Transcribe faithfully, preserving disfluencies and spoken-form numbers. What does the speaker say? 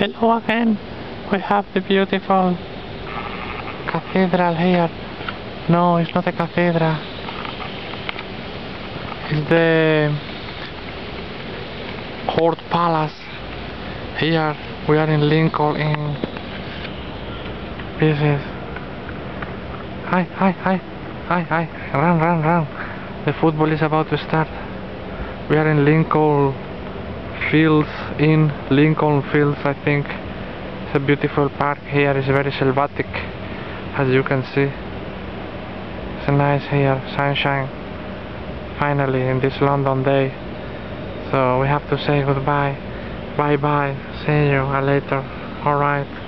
Hello again. We have the beautiful cathedral here. No, it's not a cathedral. It's the court palace. Here we are in Lincoln. In this is. Hi, hi, hi, hi, hi! Run, run, run! The football is about to start. We are in Lincoln Fields, in Lincoln Fields, I think. It's a beautiful park here. It's very sylvatic, as you can see. It's nice here, sunshine. Finally, in this London day. So we have to say goodbye. Bye bye. See you later. Alright.